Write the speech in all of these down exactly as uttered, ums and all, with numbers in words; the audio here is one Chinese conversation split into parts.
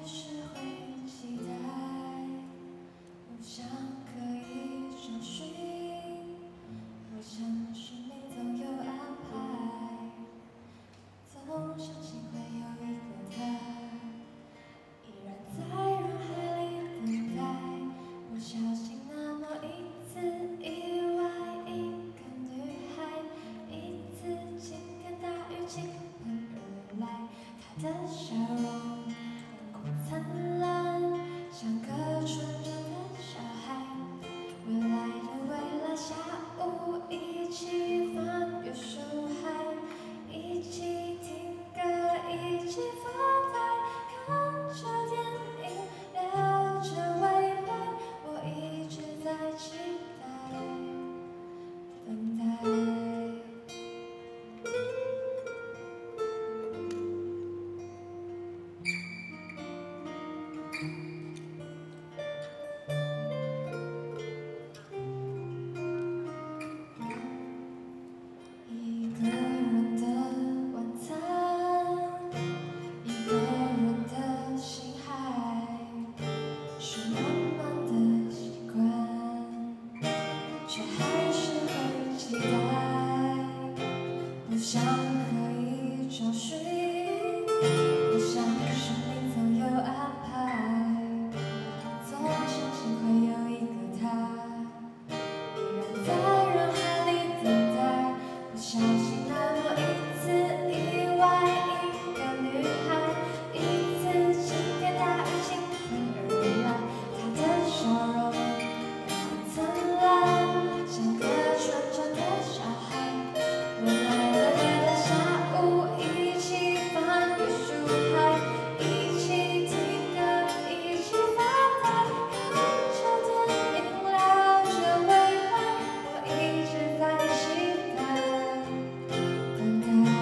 是会期待，不想刻意找寻。我想生命总有安排，总相信会有一个他，依然在人海里等待。不小心那么一次意外，一个女孩，一次晴天大雨倾盆而来，她的笑容阳光灿烂，像个纯真的小孩。未来的未来，下午一起翻阅书海，一起听歌，一起发呆，看着电影，聊着未来。我一直在期待，等待。一个人的晚餐，一个人的心海，是慢慢的习惯，却还是会期待。不想刻意找寻，我想生命总有安排，总相信会有一个他，依然在人海里等待。不小心那么一次意外，一个女孩，一次晴天大雨倾盆而来，她的笑容阳光灿烂，像个纯真的小孩。未来的未来，下午一起翻阅书海，一起听歌，一起发呆，看着电影，聊着未来。我一直在期待，等待。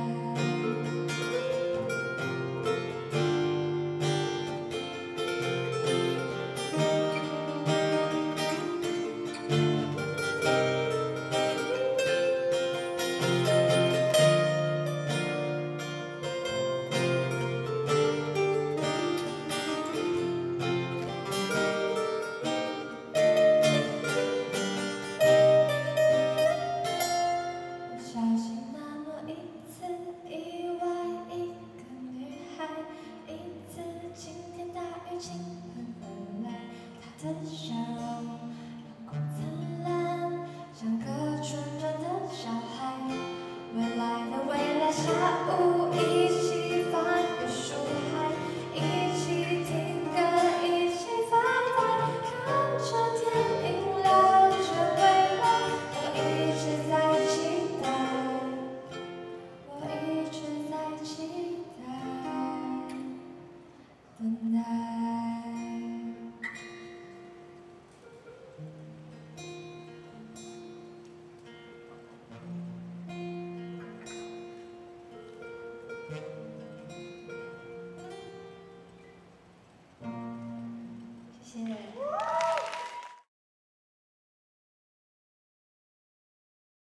不小心那么一次意外，一个女孩，一次晴天大雨倾盆而来，她的笑容阳光灿烂，像个纯真的小孩。未来的未来，下午一起翻阅书海，一起听歌，一起发呆，看着电影，聊着未来。我一直在期待，我一直在期待，等待。谢谢。